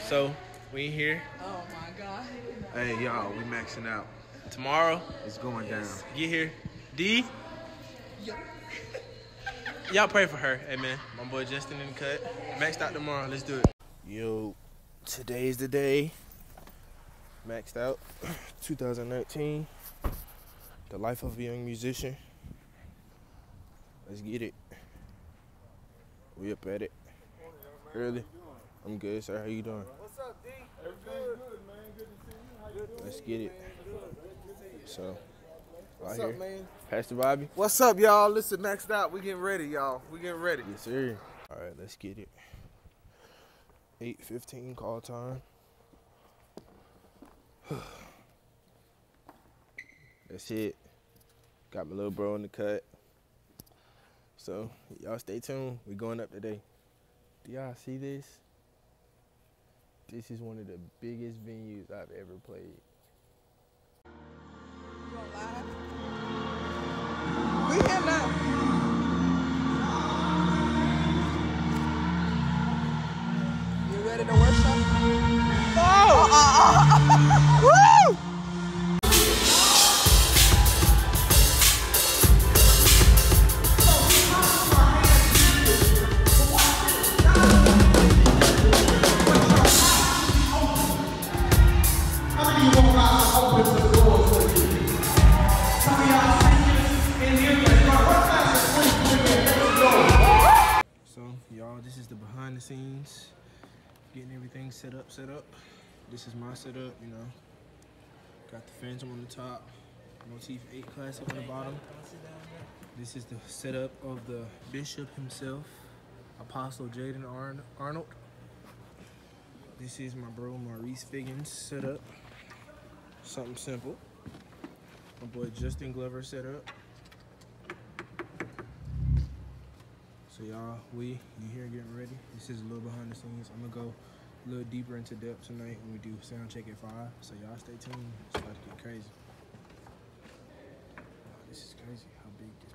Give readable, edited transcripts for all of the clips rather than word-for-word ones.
So, we here. Oh my God. Hey, y'all, we maxing out. Tomorrow, It's going down. get here. D. Yo. Y'all pray for her. Hey, man. My boy Justin in the cut. Maxed out tomorrow. Let's do it. Yo, today's the day. Maxed out. 2019. The life of a young musician. Let's get it. We up at it. Early. I'm good, sir. How you doing? What's up, D? Everything good, man. Good to see you. How you doing? Let's get it. So, What's out up, here. man? Pastor Bobby. What's up, y'all? Listen, maxed out. We getting ready, y'all. We getting ready. Yes, sir. All right, let's get it. 8:15 call time. That's it. Got my little bro in the cut. So, y'all stay tuned. We going up today. Do y'all see this? This is one of the biggest venues I've ever played. You on live? We here now. You ready to worship? Oh! Woo! So, y'all, this is the behind the scenes. Getting everything set up. This is my setup, you know. Got the Phantom on the top. Motif 8 Classic on the bottom. This is the setup of the Bishop himself, Apostle Jaden Arnold. This is my bro Maurice Figgins setup. Something simple. My boy Justin Glover setup. So y'all, you here getting ready. This is a little behind the scenes. I'm gonna go a little deeper into depth tonight when we do sound check at 5. So y'all stay tuned. It's about to get crazy. Wow, this is crazy how big this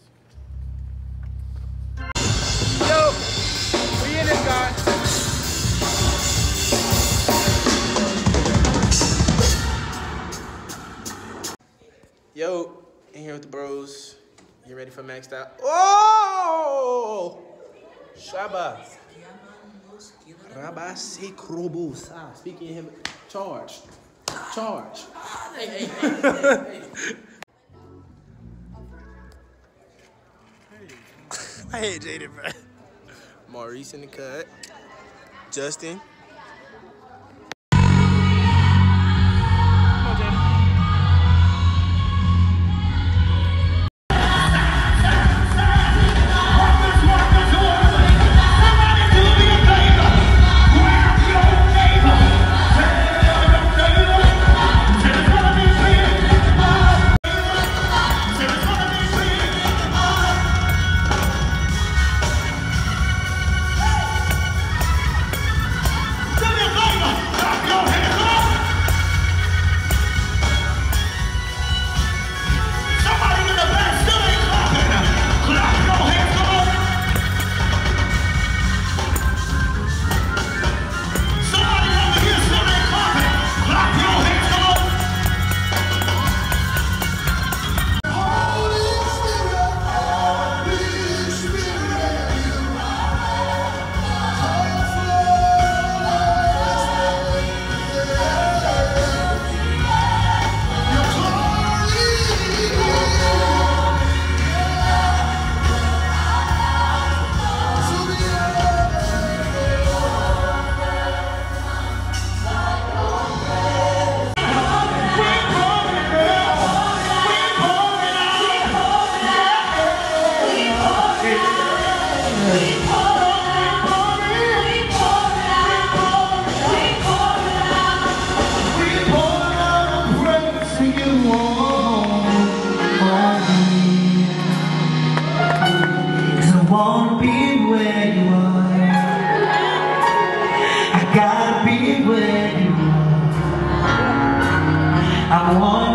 place is. Yo, we in it, guys. Yo, in here with the bros. You ready for maxed out? Oh! Shaba. Rabase Krobosa. Speaking of him, charge. Hey. I hate Jaden, bro. Maurice in the cut. Justin. I want